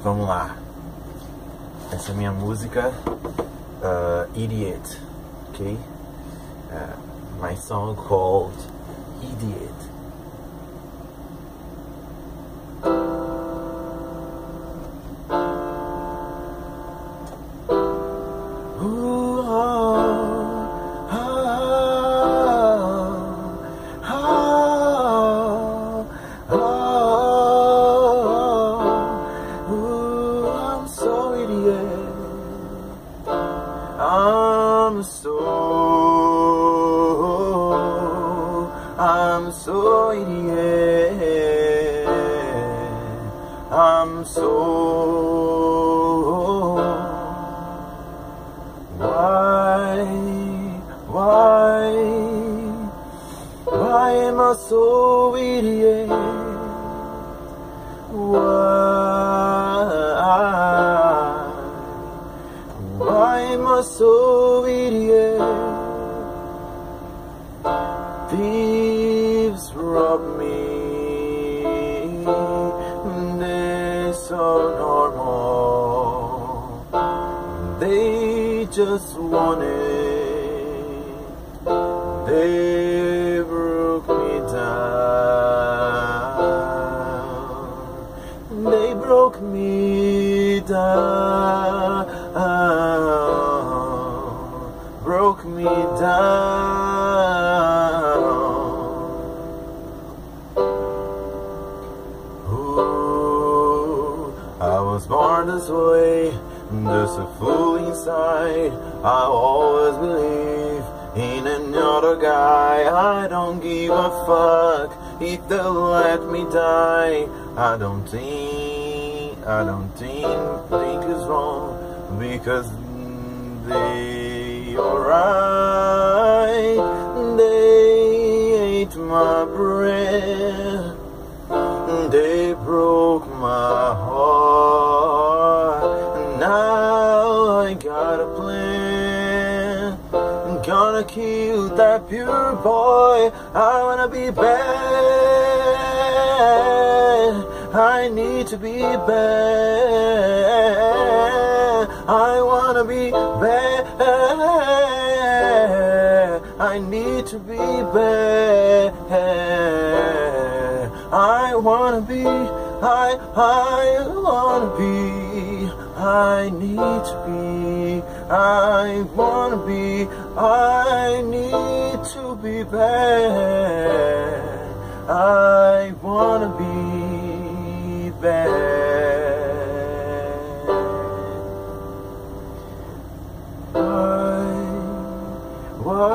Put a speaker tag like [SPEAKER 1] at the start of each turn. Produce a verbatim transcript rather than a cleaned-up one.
[SPEAKER 1] Vamos lá. Essa é a minha música, uh, Idiot, ok? Uh, my song called Idiot. Ooh, oh, oh, oh, oh, oh, ooh, I'm so idiot. I'm so, I'm so idiot. I'm so. Why, why, why am I so idiot? Why, why am I so idiot? Thieves rob me, they're so normal. They just want it. They broke me down. They broke me down. Broke me down. Ooh, I was born this way. There's a fool inside. I always believe in another guy. I don't give a fuck if they'll let me die. I don't think, I don't think, think it's wrong, because they are right. They ate my bread. They broke my heart. Now I got a plan. I'm gonna kill that pure boy. I wanna be bad. I need to be bad. I wanna be bad. I need to be bad. I wanna be, I, I wanna be, I need to be, I wanna be, I need to be bad. I wanna be bad. Why, why?